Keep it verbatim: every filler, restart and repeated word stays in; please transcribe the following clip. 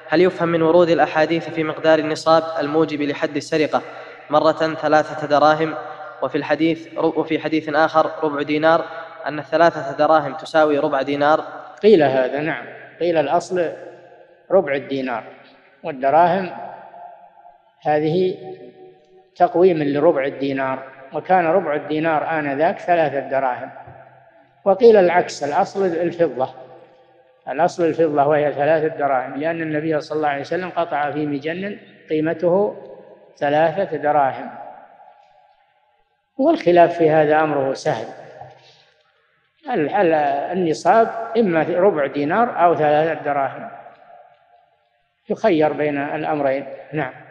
هل يفهم من ورود الأحاديث في مقدار النصاب الموجب لحد السرقة مرة ثلاثة دراهم، وفي الحديث وفي حديث آخر ربع دينار، أن الثلاثة دراهم تساوي ربع دينار؟ قيل هذا، نعم، قيل الأصل ربع الدينار، والدراهم هذه تقويم لربع الدينار، وكان ربع الدينار آنذاك ثلاثة دراهم. وقيل العكس، الأصل الفضة، الأصل الفضة وهي ثلاثة دراهم، لأن النبي صلى الله عليه وسلم قطع في مجن قيمته ثلاثة دراهم. والخلاف في هذا أمره سهل، النصاب إما ربع دينار أو ثلاثة دراهم، يخير بين الأمرين. نعم.